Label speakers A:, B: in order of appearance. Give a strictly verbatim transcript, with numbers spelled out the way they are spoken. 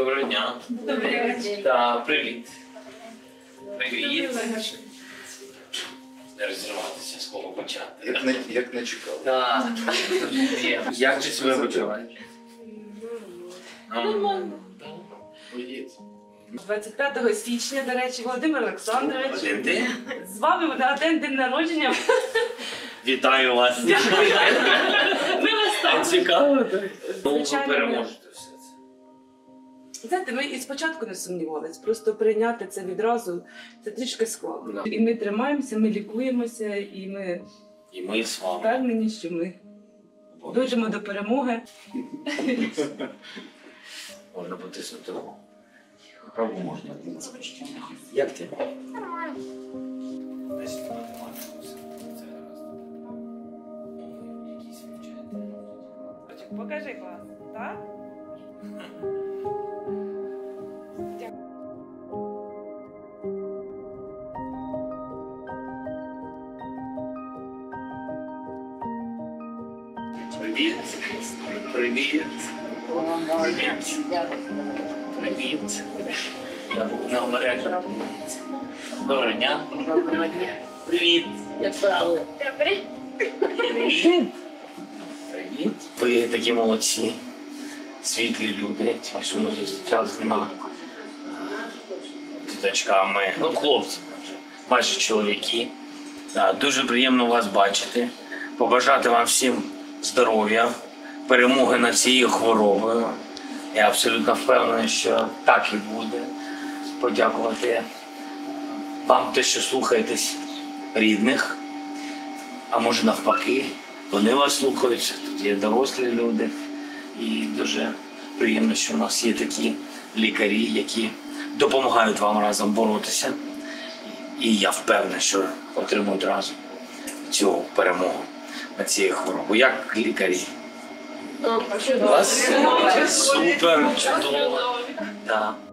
A: Доброго дня.
B: Добрий вечір.
A: Та, привіт. Привіт. Не розірватися, з кого почати.
C: Як не, як не чекав.
A: Так. Як ти себе почуваєш?
B: Нормально. двадцять п'ятого січня, до речі, Володимир Олександрович.
A: Один ти?
B: З вами на день, день народження.
A: Вітаю вас.
B: Ми вас там.
A: Цікаво, так? Ну, ви
B: Звичайно,
A: переможете все це.
B: Знаєте, ми і спочатку не сумнівалися, просто прийняти це відразу, це трішки складно.
A: Да.
B: І ми тримаємося, ми лікуємося, і ми
A: І ми з вами.
B: впевнені, що ми дійдемо до перемоги.
A: Можна потиснути руку. Праву можна. Як ти?
D: Нормально.
A: Десь не потримати. Це гаразд. Якісь відчуття.
B: Покажи клас, так?
A: Привіт. Привіт. Привіт. Привіт. Я був на мережі. Доброго дня.
D: Доброго дня.
A: Привіт.
D: Як справи?
A: Привіт. Привіт. Ви такі молодці. Світлі люди. Що ми зустрічалися на діточками. Ну, хлопці, майже чоловіки. Так, дуже приємно вас бачити. Побажати вам всім здоров'я, перемоги над цією хворобою. Я абсолютно впевнений, що так і буде. Подякувати вам те, що слухаєтесь рідних, а може навпаки, вони вас слухаються, тут є дорослі люди. І дуже приємно, що у нас є такі лікарі, які допомагають вам разом боротися. І я впевнений, що отримують разом цю перемогу над цією хворобою. Як лікарі?
D: Ну,
A: У вас супер, чудово. Да.